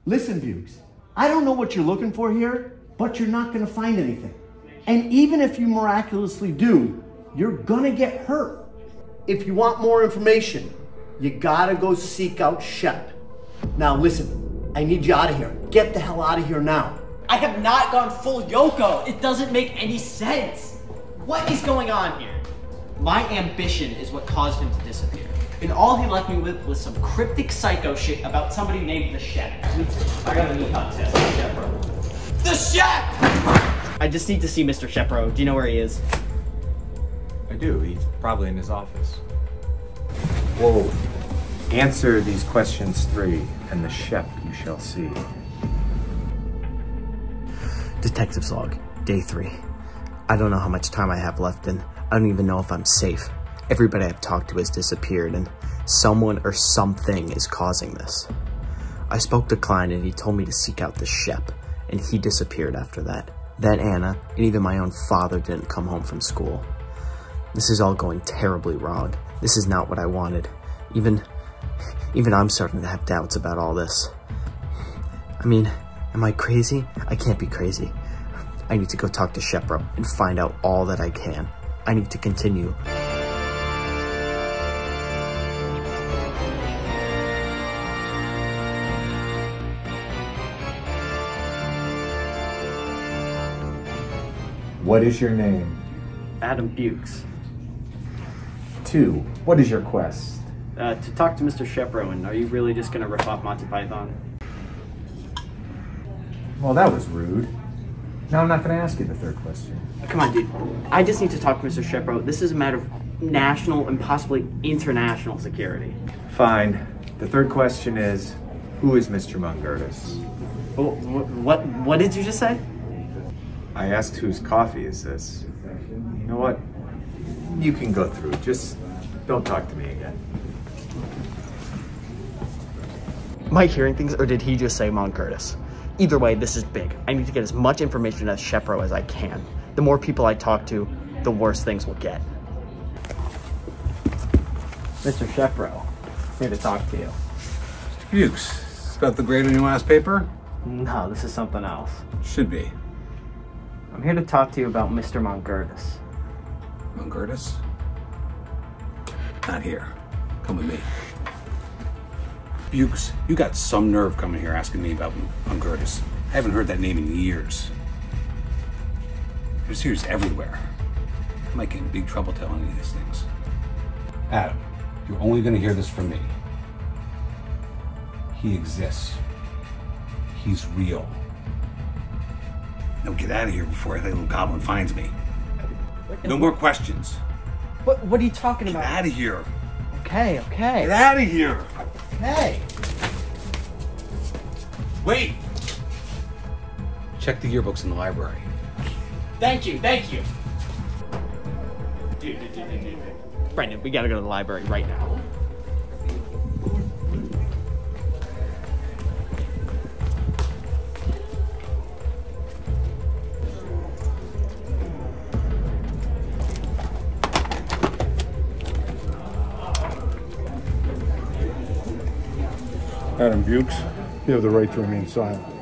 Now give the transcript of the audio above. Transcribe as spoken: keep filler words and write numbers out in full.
Listen, Bukes, I don't know what you're looking for here, but you're not gonna find anything. And even if you miraculously do, you're gonna get hurt. If you want more information, you gotta go seek out Shep. Now listen, I need you out of here. Get the hell out of here now. I have not gone full Yoko. It doesn't make any sense. What is going on here? My ambition is what caused him to disappear. And all he left me with was some cryptic psycho shit about somebody named the Shep. I gotta need help test the The Shep! I just need to see Mister Shepro. Do you know where he is? I do. He's probably in his office. Whoa. Answer these questions three, and the Shep you shall see. Detective's log, day three. I don't know how much time I have left, and I don't even know if I'm safe. Everybody I've talked to has disappeared, and someone or something is causing this. I spoke to Klein, and he told me to seek out the Shep, and he disappeared after that. Then Anna, and even my own father didn't come home from school. This is all going terribly wrong. This is not what I wanted. Even, even I'm starting to have doubts about all this. I mean, am I crazy? I can't be crazy. I need to go talk to Shepro and find out all that I can. I need to continue. What is your name? Adam Bukes. Two, what is your quest? Uh, to talk to Mister Shepro, and are you really just gonna rip off Monty Python? Well, that was rude. Now I'm not going to ask you the third question. Come on, dude. I just need to talk to Mister Shepro. This is a matter of national and possibly international security. Fine. The third question is, who is Mister Mongurtus? Oh, what, what did you just say? I asked whose coffee is this. You know what? You can go through. Just don't talk to me again. Am I hearing things, or did he just say Mongurtus? Either way, this is big. I need to get as much information as Shepro as I can. The more people I talk to, the worse things will get. Mister Shepro, here to talk to you. Mister Bukes, is about the grade on your last paper? No, this is something else. Should be. I'm here to talk to you about Mister Mongurtus. Mongurtus? Not here. Come with me. Bukes, you got some nerve coming here asking me about Mongurtus. I haven't heard that name in years. There's ears everywhere. I might get in big trouble telling you these things. Adam, you're only gonna hear this from me. He exists. He's real. Now get out of here before that little goblin finds me. No more questions. What, what are you talking Get about? out of here. Okay, okay. Get out of here. Hey. Wait! Check the yearbooks in the library. Thank you, thank you. Dude, dude, dude, dude, dude. Brendan, we gotta go to the library right now. Adam Bukes, you have the right to remain silent.